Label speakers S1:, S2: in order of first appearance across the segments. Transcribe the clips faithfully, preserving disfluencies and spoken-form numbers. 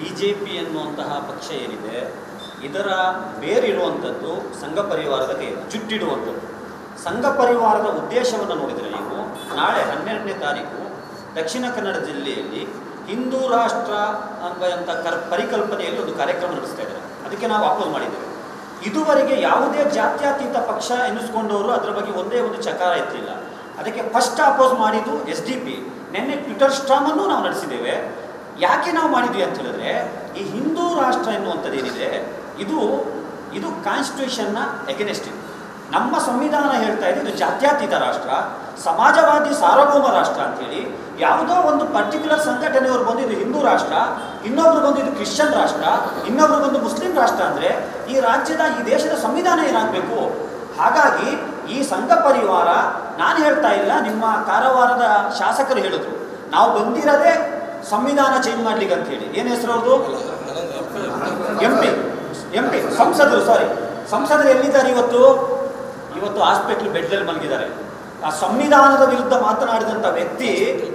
S1: B J P ಎನ್ನುವಂತಹ ಪಕ್ಷ ಏನಿದೆ ಇದರ ಬೇರಿರುವಂಥದ್ದು ಸಂಘ ಪರಿವಾರದ ಕೈ ಜುಟ್ಟಿಡುವಂಥದ್ದು. ಸಂಘ ಪರಿವಾರದ ಉದ್ದೇಶವನ್ನು ನೋಡಿದರೆ ನೀವು ನಾಳೆ ಹನ್ನೆರಡನೇ ತಾರೀಕು ದಕ್ಷಿಣ ಕನ್ನಡ ಜಿಲ್ಲೆಯಲ್ಲಿ ಹಿಂದೂ ರಾಷ್ಟ್ರ ಅನ್ನುವಂಥ ಕರ್ ಪರಿಕಲ್ಪನೆಯಲ್ಲಿ ಒಂದು ಕಾರ್ಯಕ್ರಮ ನಡೆಸ್ತಾ ಇದ್ದಾರೆ. ಅದಕ್ಕೆ ನಾವು ಅಪೋಸ್ ಮಾಡಿದ್ದೇವೆ. ಇದುವರೆಗೆ ಯಾವುದೇ ಜಾತ್ಯತೀತ ಪಕ್ಷ ಎನ್ನಿಸ್ಕೊಂಡವರು ಅದರ ಬಗ್ಗೆ ಒಂದೇ ಒಂದು ಚಕಾರ ಎತ್ತಿಲ್ಲ. ಅದಕ್ಕೆ ಫಸ್ಟ್ ಅಪೋಸ್ ಮಾಡಿದ್ದು ಎಸ್ ಡಿ ಪಿ. ನಿನ್ನೆ ಟ್ವಿಟರ್ ಸ್ಟ್ರಾಮನ್ನು ನಾವು ನಡೆಸಿದ್ದೇವೆ. ಯಾಕೆ ನಾವು ಮಾಡಿದ್ವಿ ಅಂತ ಹೇಳಿದ್ರೆ, ಈ ಹಿಂದೂ ರಾಷ್ಟ್ರ ಎನ್ನುವಂಥದ್ದು ಏನಿದೆ ಇದು ಇದು ಕಾನ್ಸ್ಟಿಟ್ಯೂಷನ್ನ ಎಗನೆಸ್ಟ್ ಇದೆ. ನಮ್ಮ ಸಂವಿಧಾನ ಹೇಳ್ತಾ ಇದೆ ಇದು ಜಾತ್ಯತೀತ ರಾಷ್ಟ್ರ, ಸಮಾಜವಾದಿ ಸಾರ್ವಭೌಮ ರಾಷ್ಟ್ರ ಅಂಥೇಳಿ. ಯಾವುದೋ ಒಂದು ಪರ್ಟಿಕ್ಯುಲರ್ ಸಂಘಟನೆಯವರು ಬಂದು ಇದು ಹಿಂದೂ ರಾಷ್ಟ್ರ, ಇನ್ನೊಬ್ರು ಬಂದು ಇದು ಕ್ರಿಶ್ಚಿಯನ್ ರಾಷ್ಟ್ರ, ಇನ್ನೊಬ್ರು ಬಂದು ಮುಸ್ಲಿಂ ರಾಷ್ಟ್ರ ಅಂದರೆ ಈ ರಾಜ್ಯದ ಈ ದೇಶದ ಸಂವಿಧಾನ ಏನಾಗಬೇಕು? ಹಾಗಾಗಿ ಈ ಸಂಘ ಪರಿವಾರ, ನಾನು ಹೇಳ್ತಾ ಇಲ್ಲ, ನಿಮ್ಮ ಕಾರವಾರದ ಶಾಸಕರು ಹೇಳಿದ್ರು ನಾವು ಬಂದಿರೋದೇ ಸಂವಿಧಾನ ಚೇಂಜ್ ಮಾಡ್ಲಿಕ್ಕೆ ಅಂತ ಹೇಳಿ. ಏನು ಹೆಸರು ಅವ್ರದ್ದು? ಎಂ ಪಿ ಎಂ ಪಿ ಸಂಸದರು ಸಾರಿ ಸಂಸದರು ಎಲ್ಲಿದ್ದಾರೆ ಇವತ್ತು? ಇವತ್ತು ಹಾಸ್ಪಿಟ್ಲ್ ಬೆಡ್ನಲ್ಲಿ ಮಲಗಿದ್ದಾರೆ. ಆ ಸಂವಿಧಾನದ ವಿರುದ್ಧ ಮಾತನಾಡಿದಂಥ ವ್ಯಕ್ತಿ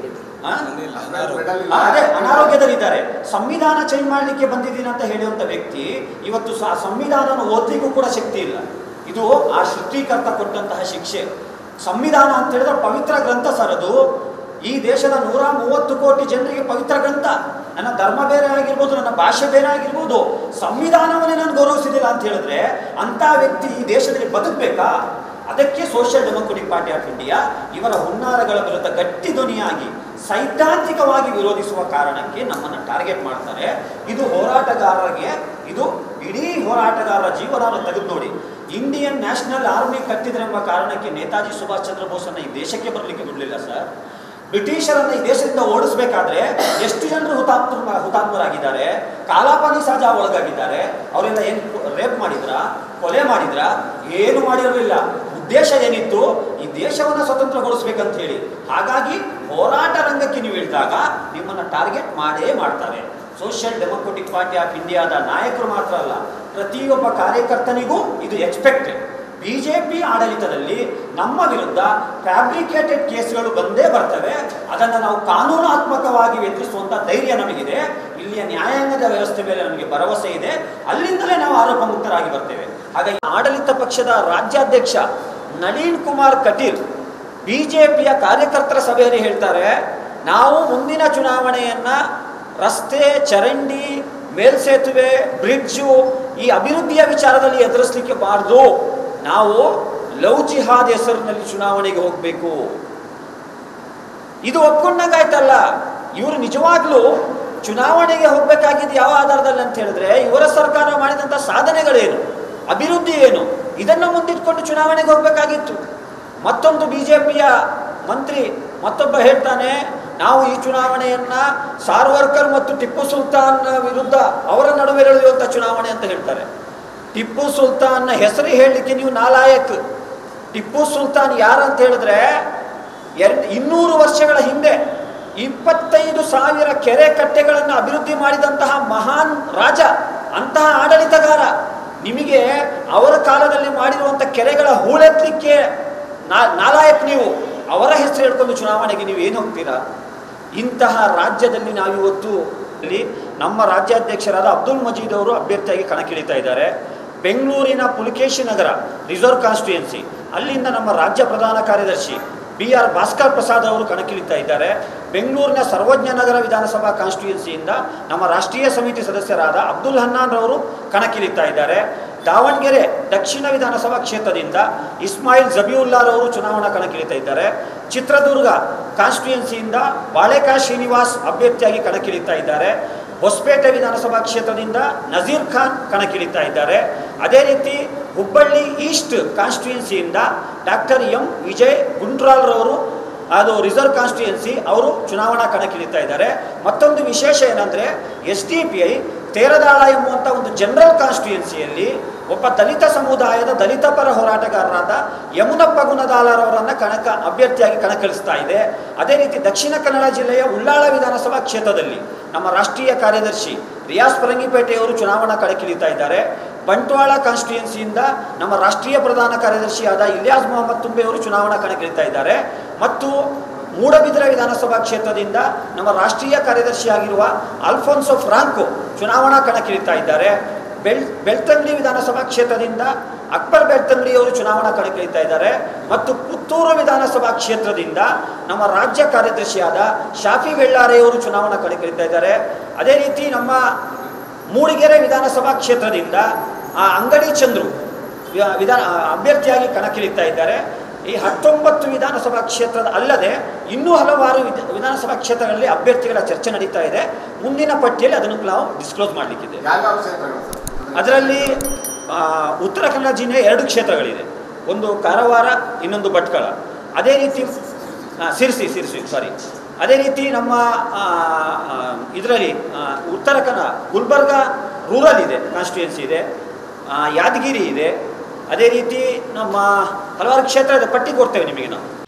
S1: ಅದೇ ಅನಾರೋಗ್ಯದಲ್ಲಿದ್ದಾರೆ. ಸಂವಿಧಾನ ಚೇಂಜ್ ಮಾಡಲಿಕ್ಕೆ ಬಂದಿದ್ದೀನಿ ಅಂತ ಹೇಳುವಂಥ ವ್ಯಕ್ತಿ ಇವತ್ತು ಆ ಸಂವಿಧಾನವನ್ನು ಓದಲಿಕ್ಕೂ ಕೂಡ ಶಕ್ತಿ ಇಲ್ಲ. ಇದು ಆ ಸೃಷ್ಟಿಕರ್ತ ಕೊಟ್ಟಂತಹ ಶಿಕ್ಷೆ. ಸಂವಿಧಾನ ಅಂತ ಹೇಳಿದ್ರೆ ಪವಿತ್ರ ಗ್ರಂಥ ಸರ್. ಅದು ಈ ದೇಶದ ನೂರ ಮೂವತ್ತು ಕೋಟಿ ಜನರಿಗೆ ಪವಿತ್ರ ಗ್ರಂಥ. ನನ್ನ ಧರ್ಮ ಬೇರೆ ಆಗಿರ್ಬೋದು, ನನ್ನ ಭಾಷೆ ಬೇರೆ ಆಗಿರ್ಬೋದು, ಸಂವಿಧಾನವನ್ನೇ ನಾನು ಗೌರವಿಸಿದಿಲ್ಲ ಅಂತ ಹೇಳಿದ್ರೆ ಅಂಥ ವ್ಯಕ್ತಿ ಈ ದೇಶದಲ್ಲಿ ಬದುಕಬೇಕಾ? ಅದಕ್ಕೆ social democratic party of India ಇವರ ಹುನ್ನಾರಗಳ ವಿರುದ್ಧ ಗಟ್ಟಿ ಧ್ವನಿಯಾಗಿ ಸೈದ್ಧಾಂತಿಕವಾಗಿ ವಿರೋಧಿಸುವ ಕಾರಣಕ್ಕೆ ನಮ್ಮನ್ನು ಟಾರ್ಗೆಟ್ ಮಾಡ್ತಾರೆ. ಇದು ಹೋರಾಟಗಾರರಿಗೆ, ಇದು ಇಡೀ ಹೋರಾಟಗಾರರ ಜೀವನವನ್ನು ತೆಗೆದು ನೋಡಿ. ಇಂಡಿಯನ್ ನ್ಯಾಷನಲ್ ಆರ್ಮಿ ಕಟ್ಟಿದ್ರೆಂಬ ಕಾರಣಕ್ಕೆ ನೇತಾಜಿ ಸುಭಾಷ್ ಚಂದ್ರ ಬೋಸನ್ನು ಈ ದೇಶಕ್ಕೆ ಬರಲಿಕ್ಕೆ ಬಿಡಲಿಲ್ಲ ಸರ್. ಬ್ರಿಟಿಷರನ್ನು ಈ ದೇಶದಿಂದ ಓಡಿಸ್ಬೇಕಾದ್ರೆ ಎಷ್ಟು ಜನರು ಹುತಾತ್ಮ ಹುತಾತ್ಮರಾಗಿದ್ದಾರೆ, ಕಾಲಾಪಾನಿ ಸಹಜ ಒಳಗಾಗಿದ್ದಾರೆ. ಅವರೆಲ್ಲ ಏನು ರೇಪ್ ಮಾಡಿದ್ರ, ಕೊಲೆ ಮಾಡಿದ್ರ? ಏನು ಮಾಡಿರಲಿಲ್ಲ. ಉದ್ದೇಶ ಏನಿತ್ತು? ಈ ದೇಶವನ್ನು ಸ್ವತಂತ್ರಗೊಳಿಸ್ಬೇಕಂತ ಹೇಳಿ. ಹಾಗಾಗಿ ಹೋರಾಟ ರಂಗಕ್ಕೆ ನೀವು ಇಳಿದಾಗ ನಿಮ್ಮನ್ನು ಟಾರ್ಗೆಟ್ ಮಾಡೇ ಮಾಡ್ತಾರೆ. ಸೋಷಿಯಲ್ ಡೆಮೊಕ್ರೆಟಿಕ್ ಪಾರ್ಟಿ ಆಫ್ ಇಂಡಿಯಾದ ನಾಯಕರು ಮಾತ್ರ ಅಲ್ಲ, ಪ್ರತಿಯೊಬ್ಬ ಕಾರ್ಯಕರ್ತನಿಗೂ ಇದು ಎಕ್ಸ್ಪೆಕ್ಟೆಡ್. ಬಿ ಜೆ ಪಿ ಆಡಳಿತದಲ್ಲಿ ನಮ್ಮ ವಿರುದ್ಧ ಫ್ಯಾಬ್ರಿಕೇಟೆಡ್ ಕೇಸ್ಗಳು ಬಂದೇ ಬರ್ತವೆ. ಅದನ್ನು ನಾವು ಕಾನೂನಾತ್ಮಕವಾಗಿ ಎದುರಿಸುವಂಥ ಧೈರ್ಯ ನಮಗಿದೆ. ಇಲ್ಲಿಯ ನ್ಯಾಯಾಂಗದ ವ್ಯವಸ್ಥೆ ಮೇಲೆ ನಮಗೆ ಭರವಸೆ ಇದೆ. ಅಲ್ಲಿಂದಲೇ ನಾವು ಆರೋಪ ಮುಕ್ತರಾಗಿ ಬರ್ತೇವೆ. ಹಾಗಾಗಿ ಆಡಳಿತ ಪಕ್ಷದ ರಾಜ್ಯಾಧ್ಯಕ್ಷ ನಳಿನ್ ಕುಮಾರ್ ಕಟೀಲ್ ಬಿ ಜೆ ಪಿಯ ಕಾರ್ಯಕರ್ತರ ಸಭೆಯಲ್ಲಿ ಹೇಳ್ತಾರೆ, ನಾವು ಮುಂದಿನ ಚುನಾವಣೆಯನ್ನು ರಸ್ತೆ, ಚರಂಡಿ, ಮೇಲ್ಸೇತುವೆ, ಬ್ರಿಡ್ಜು, ಈ ಅಭಿವೃದ್ಧಿಯ ವಿಚಾರದಲ್ಲಿ ಎದುರಿಸಲಿಕ್ಕೆ ಬಾರದು. ನಾವು ಲವ್ ಜಿಹಾದ್ ಹೆಸರಿನಲ್ಲಿ ಚುನಾವಣೆಗೆ ಹೋಗಬೇಕು. ಇದು ಒಪ್ಕೊಂಡಂಗಾಯ್ತಲ್ಲ. ಇವರು ನಿಜವಾಗ್ಲೂ ಚುನಾವಣೆಗೆ ಹೋಗಬೇಕಾಗಿದ್ದು ಯಾವ ಆಧಾರದಲ್ಲಿ ಅಂತ ಹೇಳಿದ್ರೆ, ಇವರ ಸರ್ಕಾರ ಮಾಡಿದಂಥ ಸಾಧನೆಗಳೇನು, ಅಭಿವೃದ್ಧಿ ಏನು, ಇದನ್ನು ಮುಂದಿಟ್ಕೊಂಡು ಚುನಾವಣೆಗೆ ಹೋಗಬೇಕಾಗಿತ್ತು. ಮತ್ತೊಂದು ಬಿ ಜೆ ಪಿಯ ಮಂತ್ರಿ ಮತ್ತೊಬ್ಬ ಹೇಳ್ತಾನೆ, ನಾವು ಈ ಚುನಾವಣೆಯನ್ನ ಸಾರ್ವರ್ಕರ್ ಮತ್ತು ಟಿಪ್ಪು ಸುಲ್ತಾನ್ ವಿರುದ್ಧ ಅವರ ನಡುವೆ ನಡೆಯುವಂಥ ಚುನಾವಣೆ ಅಂತ ಹೇಳ್ತಾರೆ. ಟಿಪ್ಪು ಸುಲ್ತಾನ್ನ ಹೆಸರು ಹೇಳಲಿಕ್ಕೆ ನೀವು ನಾಲಾಯಕ್. ಟಿಪ್ಪು ಸುಲ್ತಾನ್ ಯಾರಂತ ಹೇಳಿದ್ರೆ, ಎರಡು ಇನ್ನೂರು ವರ್ಷಗಳ ಹಿಂದೆ ಇಪ್ಪತ್ತೈದು ಸಾವಿರ ಕೆರೆ ಕಟ್ಟೆಗಳನ್ನು ಅಭಿವೃದ್ಧಿ ಮಾಡಿದಂತಹ ಮಹಾನ್ ರಾಜ, ಅಂತಹ ಆಡಳಿತಗಾರ. ನಿಮಗೆ ಅವರ ಕಾಲದಲ್ಲಿ ಮಾಡಿರುವಂಥ ಕೆರೆಗಳ ಹೂಳೆತ್ತಲಿಕ್ಕೆ ನಾಲಾಯಕ್ ನೀವು. ಅವರ ಹೆಸರು ಹೇಳ್ಕೊಂಡು ಚುನಾವಣೆಗೆ ನೀವು ಏನು ಹೋಗ್ತೀರಾ? ಇಂತಹ ರಾಜ್ಯದಲ್ಲಿ ನಾವಿವತ್ತು ನಮ್ಮ ರಾಜ್ಯಾಧ್ಯಕ್ಷರಾದ ಅಬ್ದುಲ್ ಮಜೀದ್ ಅವರು ಅಭ್ಯರ್ಥಿಯಾಗಿ ಕಣಕ್ಕಿಳಿತಾ ಇದ್ದಾರೆ. ಬೆಂಗಳೂರಿನ ಪುಲಕೇಶಿ ನಗರ ರಿಸರ್ವ್ ಕಾನ್ಸ್ಟಿಟ್ಯೂಯೆನ್ಸಿ, ಅಲ್ಲಿಂದ ನಮ್ಮ ರಾಜ್ಯ ಪ್ರಧಾನ ಕಾರ್ಯದರ್ಶಿ ಬಿ ಆರ್ ಭಾಸ್ಕರ್ ಪ್ರಸಾದ್ ಅವರು ಕಣಕ್ಕಿಳಿತಾ ಇದ್ದಾರೆ. ಬೆಂಗಳೂರಿನ ಸರ್ವಜ್ಞ ನಗರ ವಿಧಾನಸಭಾ ಕಾನ್ಸ್ಟಿಟ್ಯೂಯೆನ್ಸಿಯಿಂದ ನಮ್ಮ ರಾಷ್ಟ್ರೀಯ ಸಮಿತಿ ಸದಸ್ಯರಾದ ಅಬ್ದುಲ್ ಹನ್ನಾನ್ ರವರು ಕಣಕ್ಕಿಳಿತಾ ಇದ್ದಾರೆ. ದಾವಣಗೆರೆ ದಕ್ಷಿಣ ವಿಧಾನಸಭಾ ಕ್ಷೇತ್ರದಿಂದ ಇಸ್ಮಾಯಿಲ್ ಜಬಿಯುಲ್ಲಾರವರು ಚುನಾವಣಾ ಕಣಕ್ಕಿಳಿತಾ ಇದ್ದಾರೆ. ಚಿತ್ರದುರ್ಗ ಕಾನ್ಸ್ಟಿಟ್ಯೂಯೆನ್ಸಿಯಿಂದ ಬಾಳೆಕಾಯಿ ಶ್ರೀನಿವಾಸ್ ಅಭ್ಯರ್ಥಿಯಾಗಿ ಕಣಕ್ಕಿಳಿತಾ ಇದ್ದಾರೆ. ಹೊಸಪೇಟೆ ವಿಧಾನಸಭಾ ಕ್ಷೇತ್ರದಿಂದ ನಜೀರ್ ಖಾನ್ ಕಣಕ್ಕಿಳಿತಾ ಇದ್ದಾರೆ. ಅದೇ ರೀತಿ ಹುಬ್ಬಳ್ಳಿ ಈಸ್ಟ್ ಕಾನ್ಸ್ಟಿಟ್ಯೂಯೆನ್ಸಿಯಿಂದ ಡಾಕ್ಟರ್ ಎಂ ವಿಜಯ್ ಗುಂಡ್ರಾಲ್ರವರು, ಅದು ರಿಸರ್ವ್ ಕಾನ್ಸ್ಟಿಟ್ಯೂಯೆನ್ಸಿ, ಅವರು ಚುನಾವಣಾ ಕಣಕ್ಕಿಳಿತಾ ಇದ್ದಾರೆ. ಮತ್ತೊಂದು ವಿಶೇಷ ಏನಂದರೆ, S D P I Teradal ಎಂಬುವಂಥ ಒಂದು ಜನರಲ್ ಕಾನ್ಸ್ಟಿಟ್ಯೂಯೆನ್ಸಿಯಲ್ಲಿ ಒಬ್ಬ ದಲಿತ ಸಮುದಾಯದ ದಲಿತ ಪರ ಹೋರಾಟಗಾರರಾದ ಯಮುನಪ್ಪ ಗುಣದಾಲರವರನ್ನು ಕಣಕ ಅಭ್ಯರ್ಥಿಯಾಗಿ ಕಣಕ್ಕಿಳಿಸ್ತಾ ಇದೆ. ಅದೇ ರೀತಿ ದಕ್ಷಿಣ ಕನ್ನಡ ಜಿಲ್ಲೆಯ ಉಳ್ಳಾಳ ವಿಧಾನಸಭಾ ಕ್ಷೇತ್ರದಲ್ಲಿ ನಮ್ಮ ರಾಷ್ಟ್ರೀಯ ಕಾರ್ಯದರ್ಶಿ ರಿಯಾಸ್ ಪರಂಗಿಪೇಟೆಯವರು ಚುನಾವಣಾ ಕಣಕ್ಕಿಳಿತಾ ಇದ್ದಾರೆ. ಬಂಟ್ವಾಳ ಕಾನ್ಸ್ಟಿಟ್ಯೂಯೆನ್ಸಿಯಿಂದ ನಮ್ಮ ರಾಷ್ಟ್ರೀಯ ಪ್ರಧಾನ ಕಾರ್ಯದರ್ಶಿಯಾದ ಇಲಿಯಾಸ್ ಮೊಹಮ್ಮದ್ ತುಂಬೆ ಅವರು ಚುನಾವಣಾ ಕಣಕ್ಕಿಳಿತಾ ಇದ್ದಾರೆ. ಮತ್ತು ಮೂಡಬಿದಿರೆ ವಿಧಾನಸಭಾ ಕ್ಷೇತ್ರದಿಂದ ನಮ್ಮ ರಾಷ್ಟ್ರೀಯ ಕಾರ್ಯದರ್ಶಿಯಾಗಿರುವ ಅಲ್ಫೋನ್ಸೋ ಫ್ರಾಂಕೋ ಚುನಾವಣಾ ಕಣಕ್ಕಿಳಿತಾ ಇದ್ದಾರೆ. ಬೆಳ್ ಬೆಳ್ತಂಗಡಿ ವಿಧಾನಸಭಾ ಕ್ಷೇತ್ರದಿಂದ ಅಕ್ಬರ್ ಬೆಳ್ತಂಗಡಿಯವರು ಚುನಾವಣಾ ಕಣಕ್ಕಿಳಿತಾ ಇದ್ದಾರೆ. ಮತ್ತು ಪುತ್ತೂರು ವಿಧಾನಸಭಾ ಕ್ಷೇತ್ರದಿಂದ ನಮ್ಮ ರಾಜ್ಯ ಕಾರ್ಯದರ್ಶಿಯಾದ ಶಾಫಿ ಬೆಳ್ಳಾರೆಯವರು ಚುನಾವಣಾ ಕಣಕ್ಕಿಳಿತಾ ಇದ್ದಾರೆ. ಅದೇ ರೀತಿ ನಮ್ಮ ಮೂಡಿಗೆರೆ ವಿಧಾನಸಭಾ ಕ್ಷೇತ್ರದಿಂದ ಅಂಗಡಿ ಚಂದ್ರು ವಿಧಾನ ಅಭ್ಯರ್ಥಿಯಾಗಿ ಕಣಕ್ಕಿಳಿತಾ ಇದ್ದಾರೆ. ಈ ಹತ್ತೊಂಬತ್ತು ವಿಧಾನಸಭಾ ಕ್ಷೇತ್ರದ ಅಲ್ಲದೆ ಇನ್ನೂ ಹಲವಾರು ವಿಧಾನಸಭಾ ಕ್ಷೇತ್ರಗಳಲ್ಲಿ ಅಭ್ಯರ್ಥಿಗಳ ಚರ್ಚೆ ನಡೀತಾ ಇದೆ. ಮುಂದಿನ ಪಟ್ಟಿಯಲ್ಲಿ ಅದನ್ನು ನಾವು ಡಿಸ್ಕ್ಲೋಸ್ ಮಾಡಲಿಕ್ಕಿದೆ. ಅದರಲ್ಲಿ ಉತ್ತರ ಕನ್ನಡ ಜಿಲ್ಲೆಯ ಎರಡು ಕ್ಷೇತ್ರಗಳಿದೆ, ಒಂದು ಕಾರವಾರ, ಇನ್ನೊಂದು ಭಟ್ಕಳ. ಅದೇ ರೀತಿ ಸಿರ್ಸಿ ಸಿರ್ಸಿ ಸಾರಿ ಅದೇ ರೀತಿ ನಮ್ಮ ಇದರಲ್ಲಿ ಉತ್ತರ ಕನ್ನಡ ಗುಲ್ಬರ್ಗ ರೂರಲ್ ಇದೆ, ಕಾನ್ಸ್ಟಿಟ್ಯೂನ್ಸಿ ಇದೆ, ಯಾದಗಿರಿ ಇದೆ. ಅದೇ ರೀತಿ ನಮ್ಮ ಹಲವಾರು ಕ್ಷೇತ್ರ ಇದೆ, ಪಟ್ಟಿ ಕೊಡ್ತೇವೆ ನಿಮಗೆ ನಾವು.